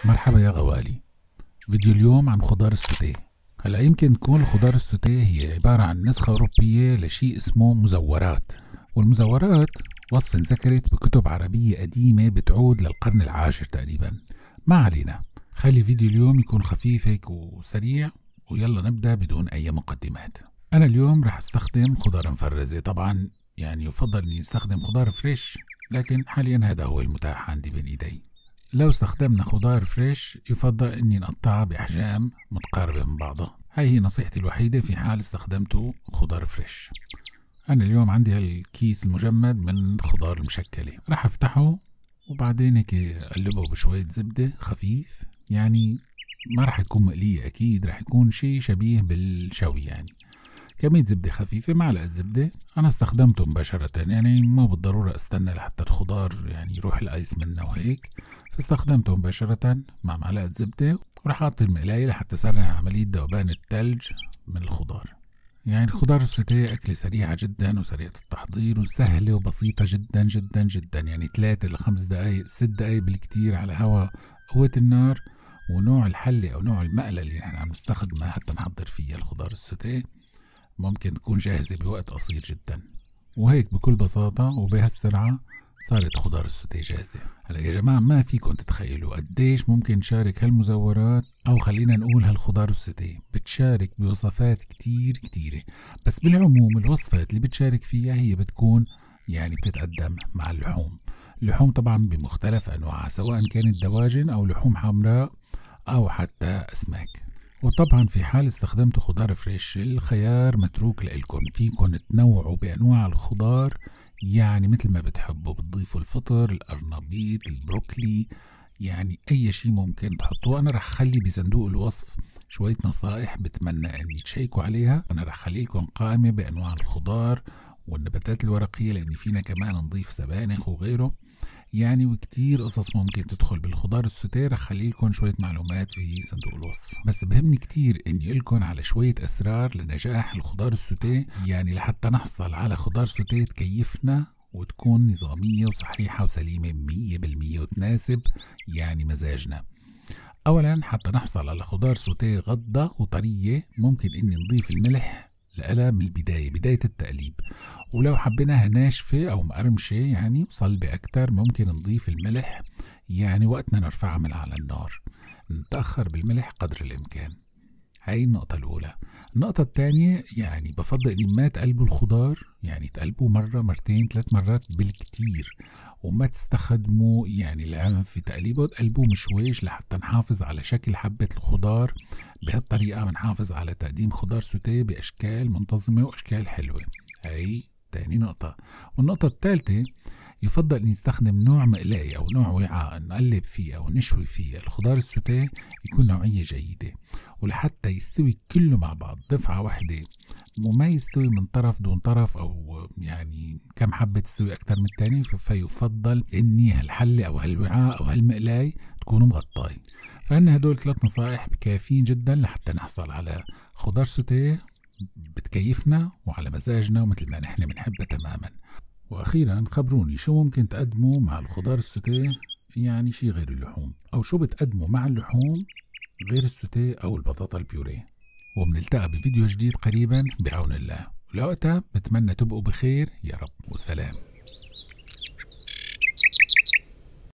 مرحبا يا غوالي. فيديو اليوم عن خضار السوتيه. هلا يمكن تكون الخضار السوتيه هي عبارة عن نسخة أوروبية لشيء اسمه مزورات، والمزورات وصف انذكرت بكتب عربية قديمة بتعود للقرن العاشر تقريبا. ما علينا، خلي فيديو اليوم يكون خفيف هيك وسريع، ويلا نبدأ بدون أي مقدمات. أنا اليوم رح استخدم خضار مفرزة، طبعا يعني يفضل أني استخدم خضار فريش، لكن حاليا هذا هو المتاح عندي بين إيدي. لو استخدمنا خضار فريش يفضل اني نقطعها باحجام متقاربة من بعضها. هاي هي نصيحتي الوحيدة في حال استخدمتوا خضار فريش. انا اليوم عندي هالكيس المجمد من الخضار المشكلة، راح افتحه وبعدين هيك اقلبه بشوية زبدة خفيف، يعني ما راح يكون مقلية، اكيد راح يكون شيء شبيه بالشوي، يعني كمية زبدة خفيفة، معلقة زبدة. أنا استخدمته مباشرة، يعني ما بالضرورة استنى لحتى الخضار يعني يروح الأيس منه وهيك، فاستخدمته مباشرة مع معلقة زبدة، وراح أعطي المقلاية لحتى تسرع عملية ذوبان الثلج من الخضار. يعني الخضار السوتيه أكلة سريعة جدا وسريعة التحضير وسهلة وبسيطة جدا جدا جدا، يعني 3 ل 5 دقايق 6 دقايق بالكتير على هواء قوة النار. ونوع الحلة أو نوع المقلة اللي نحن عم نستخدمها حتى نحضر فيها الخضار السوتيه ممكن تكون جاهزة بوقت قصير جدا، وهيك بكل بساطة وبهالسرعة صارت خضار السوتيه جاهزة. هلا يا جماعة، ما فيكم تتخيلوا قديش ممكن نشارك هالمزورات، أو خلينا نقول هالخضار السوتيه بتشارك بوصفات كتير كتيرة، بس بالعموم الوصفات اللي بتشارك فيها هي بتكون يعني بتتقدم مع اللحوم. اللحوم طبعا بمختلف أنواعها، سواء كانت دواجن أو لحوم حمراء أو حتى أسماك. وطبعا في حال استخدمتوا خضار فريش الخيار متروك لإلكم، فيكن تنوعوا بأنواع الخضار يعني مثل ما بتحبوا، بتضيفوا الفطر، القرنبيط، البروكلي، يعني أي شيء ممكن تحطوه. أنا رح خلي بصندوق الوصف شوية نصائح بتمنى أن تشيكوا عليها. أنا رح خلي لكم قائمة بأنواع الخضار والنباتات الورقية، لأن فينا كمان نضيف سبانخ وغيره، يعني وكتير قصص ممكن تدخل بالخضار السوتيه. رح خلي لكم شوية معلومات في صندوق الوصف، بس بهمني كتير اني لكم على شوية اسرار لنجاح الخضار السوتيه، يعني لحتى نحصل على خضار سوتيه تكيفنا وتكون نظامية وصحيحة وسليمة 100% وتناسب يعني مزاجنا. اولا حتى نحصل على خضار سوتيه غضة وطرية، ممكن اني نضيف الملح لها من البداية، بداية التقليب. ولو حبيناها ناشفة أو مقرمشة يعني وصلبة أكتر، ممكن نضيف الملح يعني وقتنا نرفعها من على النار. نتأخر بالملح قدر الإمكان. هاي النقطة الأولى. النقطة الثانية، يعني بفضل إني ما تقلبوا الخضار، يعني تقلبوه مرة مرتين 3 مرات بالكتير، وما تستخدموا يعني العنف في تقليبه، تقلبوه مشويش لحتى نحافظ على شكل حبة الخضار. بهالطريقة بنحافظ على تقديم خضار سوتيه بأشكال منتظمة وأشكال حلوة. هاي تاني نقطة. والنقطة الثالثة، يفضل أن نستخدم نوع مقلاية أو نوع وعاء نقلب فيه أو نشوي فيه الخضار السوتيه يكون نوعية جيدة، ولحتى يستوي كله مع بعض دفعة واحدة، وما يستوي من طرف دون طرف، أو يعني كم حبة تستوي أكثر من الثانية، فيفضل إني هالحلة أو هالوعاء أو هالمقلاي تكونوا مغطاي. فهن هدول 3 نصائح كافيين جدا لحتى نحصل على خضار سوتيه بتكيفنا وعلى مزاجنا ومثل ما نحن بنحبها تماما. واخيرا خبروني شو ممكن تقدموا مع الخضار السوتيه، يعني شي غير اللحوم، او شو بتقدموا مع اللحوم غير السوتيه او البطاطا البيوريه. وبنلتقى بفيديو جديد قريبا بعون الله، ولوقتها بتمنى تبقوا بخير يا رب، وسلام.